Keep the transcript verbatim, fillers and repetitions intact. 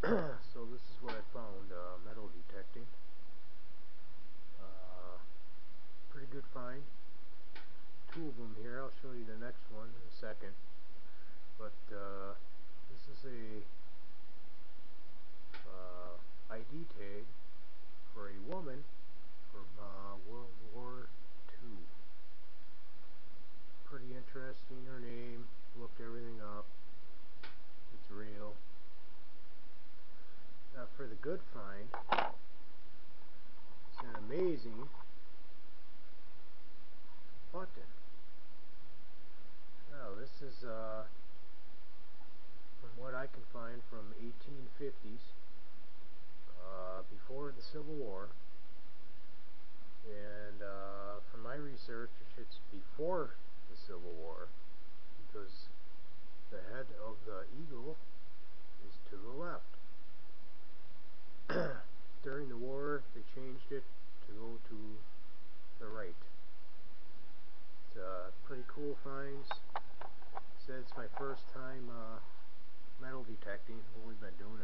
So this is what I found, uh, metal detecting. Uh, pretty good find. Two of them here. I'll show you the next one in a second. But uh, this is a uh, I D tag for a woman from uh, World War Two. Pretty interesting. Her name. Looked everything up. It's real. Now for the good find, it's an amazing button. Now this is uh, from what I can find from eighteen fifties, uh, before the Civil War, and uh, from my research it's before the Civil War, because the head of the eagle is to the left. During the war they changed it to go to the right. It's uh, pretty cool finds. Said it's my first time uh, metal detecting. I've only been doing